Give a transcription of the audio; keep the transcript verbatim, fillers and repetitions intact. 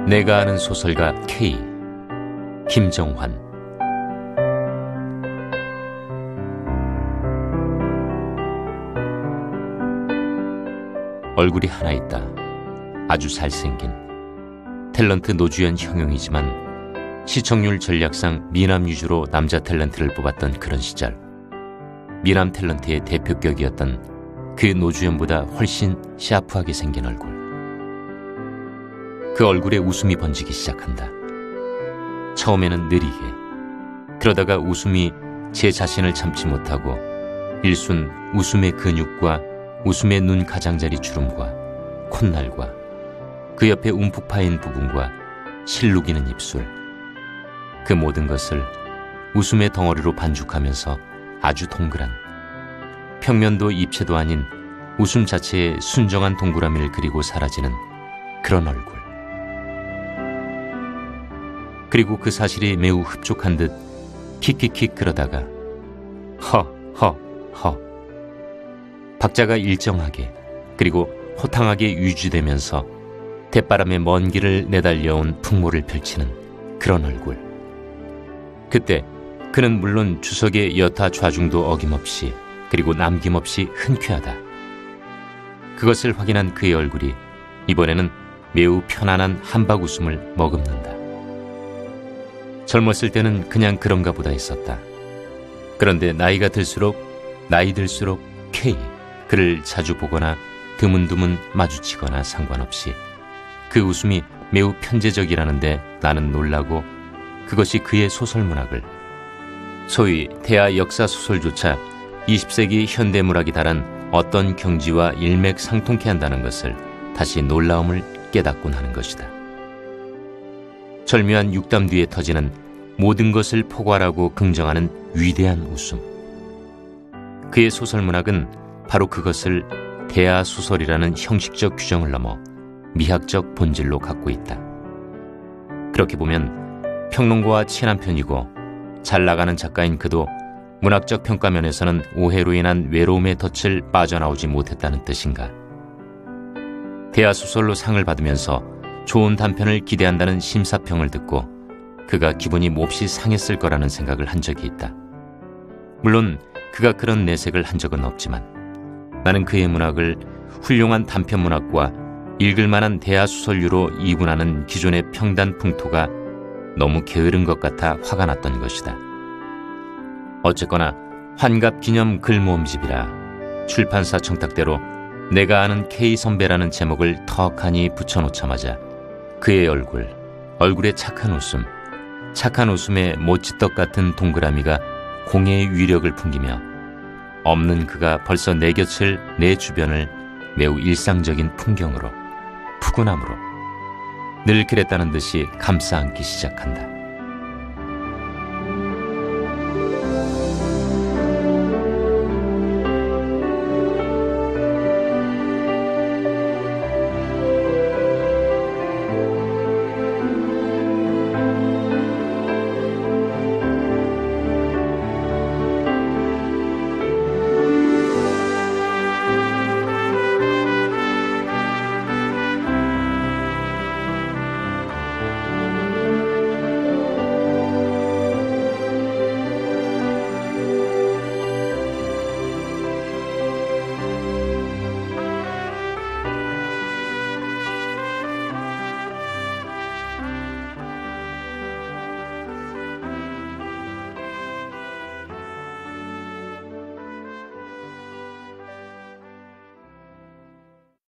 내가 아는 소설가 K. 김정환. 얼굴이 하나 있다. 아주 잘생긴 탤런트 노주현 형용이지만 시청률 전략상 미남 위주로 남자 탤런트를 뽑았던 그런 시절, 미남 탤런트의 대표격이었던 그 노주현보다 훨씬 샤프하게 생긴 얼굴. 그 얼굴에 웃음이 번지기 시작한다. 처음에는 느리게, 그러다가 웃음이 제 자신을 참지 못하고 일순 웃음의 근육과 웃음의 눈 가장자리 주름과 콧날과 그 옆에 움푹 파인 부분과 실룩이는 입술, 그 모든 것을 웃음의 덩어리로 반죽하면서 아주 동그란, 평면도 입체도 아닌 웃음 자체의 순정한 동그라미를 그리고 사라지는 그런 얼굴. 그리고 그 사실이 매우 흡족한 듯 킥킥킥 그러다가 허 허 허 박자가 일정하게 그리고 호탕하게 유지되면서 대바람에 먼 길을 내달려온 풍모를 펼치는 그런 얼굴. 그때 그는 물론 주석의 여타 좌중도 어김없이 그리고 남김없이 흔쾌하다. 그것을 확인한 그의 얼굴이 이번에는 매우 편안한 한박 웃음을 머금는다. 젊었을 때는 그냥 그런가 보다 했었다. 그런데 나이가 들수록 나이 들수록 K, 그를 자주 보거나 드문드문 마주치거나 상관없이 그 웃음이 매우 편재적이라는데 나는 놀라고, 그것이 그의 소설문학을, 소위 대하 역사소설조차 이십 세기 현대문학이 달한 어떤 경지와 일맥상통케 한다는 것을 다시 놀라움을 깨닫곤 하는 것이다. 절묘한 육담 뒤에 터지는 모든 것을 포괄하고 긍정하는 위대한 웃음. 그의 소설문학은 바로 그것을 대하소설이라는 형식적 규정을 넘어 미학적 본질로 갖고 있다. 그렇게 보면 평론가와 친한 편이고 잘 나가는 작가인 그도 문학적 평가면에서는 오해로 인한 외로움의 덫을 빠져나오지 못했다는 뜻인가. 대하소설로 상을 받으면서 좋은 단편을 기대한다는 심사평을 듣고 그가 기분이 몹시 상했을 거라는 생각을 한 적이 있다. 물론 그가 그런 내색을 한 적은 없지만 나는 그의 문학을 훌륭한 단편문학과 읽을만한 대하소설류로 이분하는 기존의 평단 풍토가 너무 게으른 것 같아 화가 났던 것이다. 어쨌거나 환갑기념 글모음집이라 출판사 청탁대로 내가 아는 K 선배라는 제목을 턱하니 붙여놓자마자 그의 얼굴, 얼굴의 착한 웃음, 착한 웃음에 모찌떡 같은 동그라미가 공예의 위력을 풍기며 없는 그가 벌써 내 곁을, 내 주변을 매우 일상적인 풍경으로, 푸근함으로 늘 그랬다는 듯이 감싸 안기 시작한다.